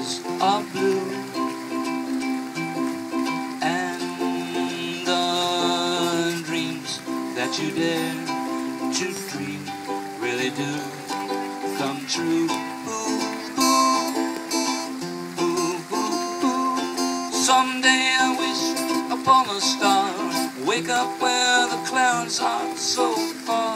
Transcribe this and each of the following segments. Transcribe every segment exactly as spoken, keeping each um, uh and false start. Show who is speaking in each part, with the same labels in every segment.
Speaker 1: skies are blue, and the dreams that you dare to dream really do come true. Ooh, ooh, ooh, ooh, ooh. Someday I wish upon a star, wake up where the clouds are so far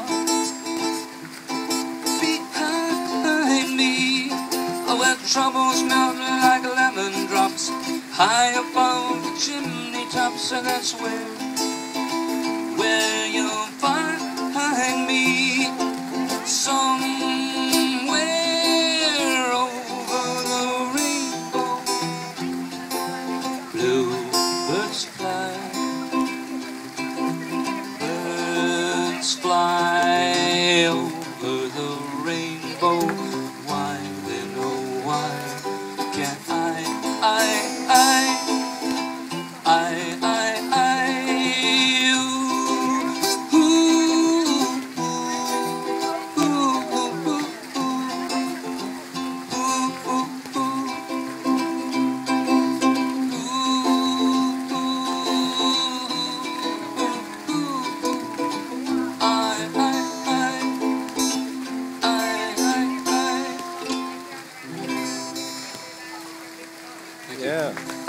Speaker 1: behind me, where troubles melt like lemon drops high above the chimney tops. And that's where, where you'll find me, somewhere over the rainbow. Bluebirds fly, birds fly over the rainbow. Why then, oh why can't I, I, I, I, I, I, ooh, ooh, ooh, ooh, ooh, ooh, ooh, ooh, I, I, I, I, I.
Speaker 2: Yeah.